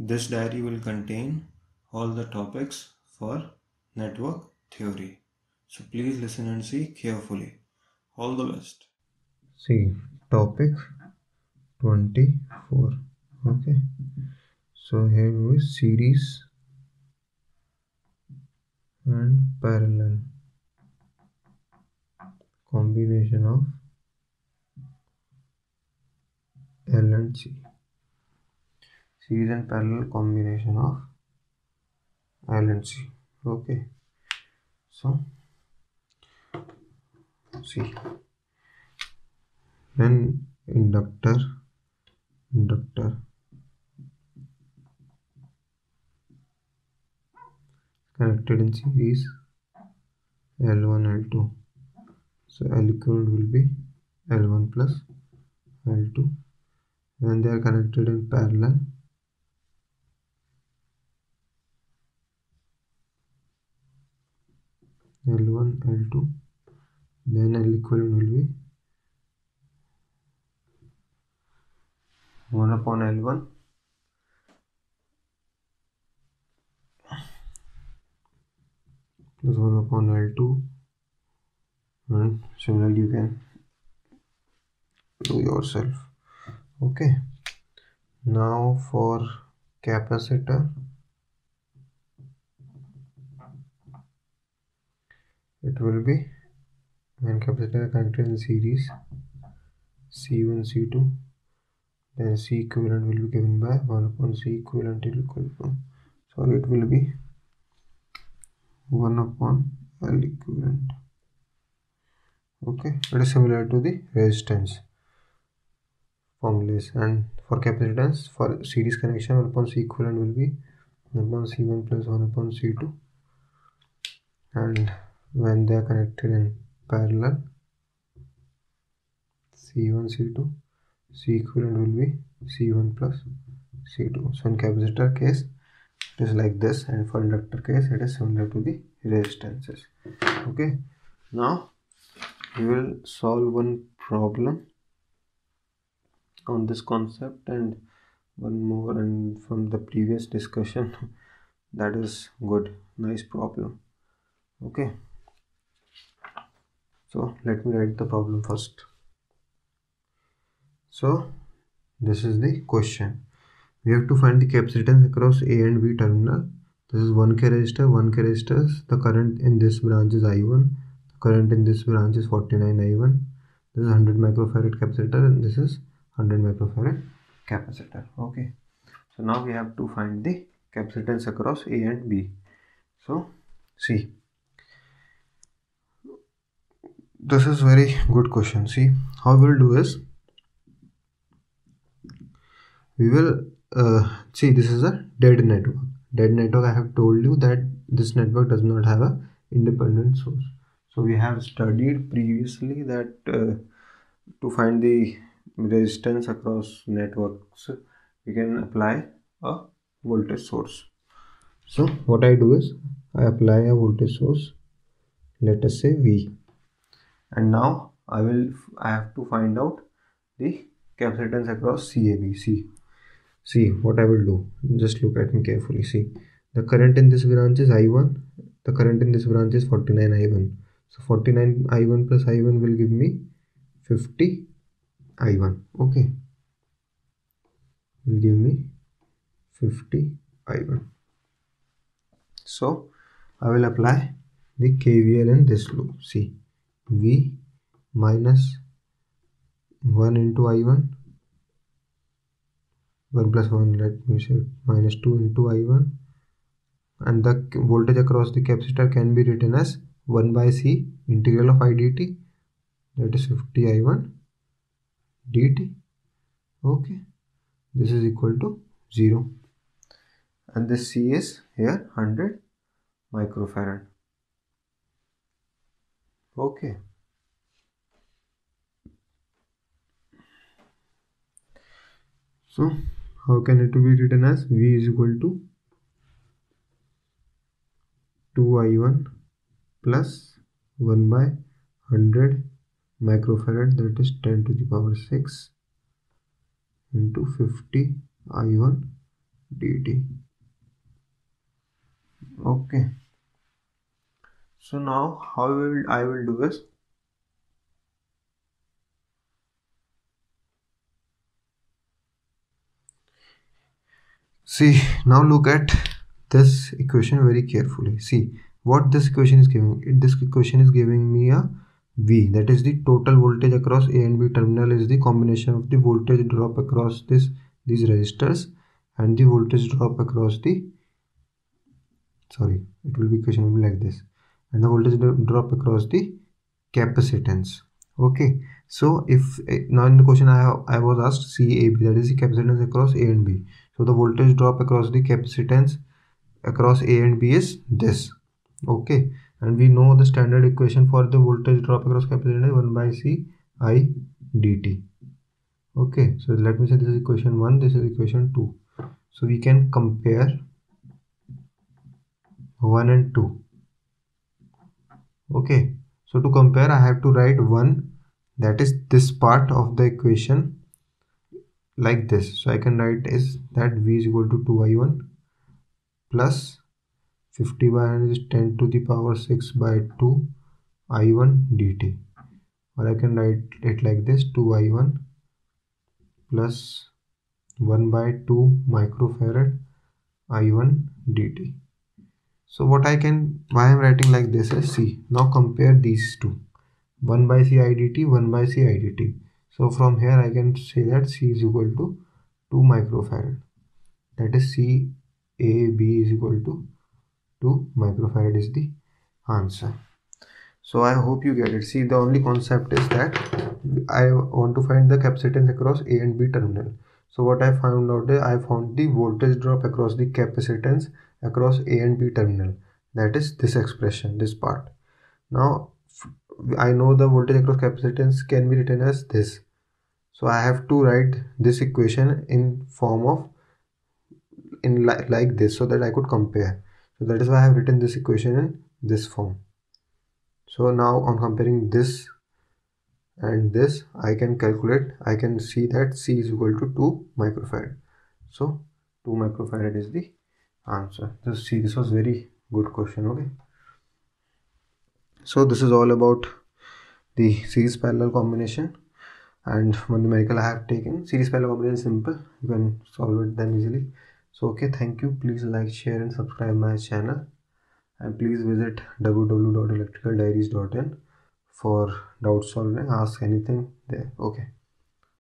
This diary will contain all the topics for network theory. So please listen and see carefully. All the best. See, topic 24. Okay. So here is series and parallel combination of L and C. Series and parallel combination of L and C. Okay. So see, when inductor connected in series L1 L2, so L equivalent will be L1 plus L2. When they are connected in parallel, L1 L2, then L equivalent will be 1 upon L1 plus 1 upon L2, and similarly you can do yourself. Okay. Now for capacitor, it will be, when capacitor connected in series C1 C2, then C equivalent will be given by 1 upon C equivalent equal to, sorry, it will be 1 upon L equivalent. Okay, it is similar to the resistance formulas. And for capacitance, for series connection, 1 upon C equivalent will be 1 upon C1 plus 1 upon C2, and when they are connected in parallel, C1 C2, C equivalent will be C1 plus C2. So in capacitor case it is like this, and for inductor case it is similar to the resistances. Okay, now we will solve one problem on this concept and one more, and from the previous discussion that is good, nice problem. Okay, so let me write the problem first. So this is the question. We have to find the capacitance across A and B terminal. This is 1K resistor, 1K resistors. The current in this branch is I1. The current in this branch is 49 I1. This is 100 microfarad capacitor, and this is 100 microfarad capacitor. Okay. So now we have to find the capacitance across A and B. So see, this is very good question. See, how we will do is, we will see, this is a dead network. I have told you that this network does not have a independent source. So we have studied previously that to find the resistance across networks, we can apply a voltage source. So what I do is, I apply a voltage source, let us say V, and now I have to find out the capacitance across CAB. See what I will do. Just look at me carefully. See, the current in this branch is I1. The current in this branch is 49 I1. So 49 I1 plus I1 will give me 50 I1. Okay, will give me 50 I1. So I will apply the KVL in this loop. See, V minus 1 into I1, 1 plus 1, let me say minus 2 into I1, and the voltage across the capacitor can be written as 1 by C integral of I dt, that is 50 I1 dt. Okay, this is equal to 0, and this C is here 100 microfarad. Okay, so how can it be written as? V is equal to 2I1 plus 1 by 100 microfarad, that is 10 to the power 6 into 50 I1 dt. Okay, so now how I will do is, see, now look at this equation very carefully. See what this equation is giving. This equation is giving me a V, that is the total voltage across A and B terminal is the combination of the voltage drop across these resistors and the voltage drop across the, sorry, it will be equation will be like this, and the voltage drop across the capacitance. Okay, so if now in the question I was asked CAB, that is the capacitance across A and B. So the voltage drop across the capacitance across A and B is this. Okay, and we know the standard equation for the voltage drop across capacitance, 1 by C I dt. Okay, so let me say this is equation 1, this is equation 2. So we can compare 1 and 2. Okay, so to compare I have to write 1, that is this part of the equation, like this. So I can write is that V is equal to 2I1 plus 50 by 100 is 10 to the power 6 by 2 I1 dt, or I can write it like this, 2I1 plus 1 by 2 microfarad I1 dt. So what I can, why I am writing like this is, see, now compare these two, 1 by C I dt, 1 by C I dt. So from here I can say that C is equal to 2 microfarad, that is C A B is equal to 2 microfarad is the answer. So I hope you get it. See, the only concept is that I want to find the capacitance across A and B terminal. So what I found out is I found the voltage drop across the capacitance across A and B terminal. That is this expression, this part. Now I know the voltage across capacitance can be written as this. So I have to write this equation in form of like this, so that I could compare. So that is why I have written this equation in this form. So now on comparing this and this, I can calculate, I can see that C is equal to 2 microfarad. So 2 microfarad is the answer. Just see, this was very good question. Okay, so this is all about the series parallel combination and one numerical I have taken. Series parallel combination is simple, you can solve it then easily. So okay, thank you. Please like, share and subscribe my channel, and please visit www.electricaldiaries.in for doubt solving. Ask anything there. Okay.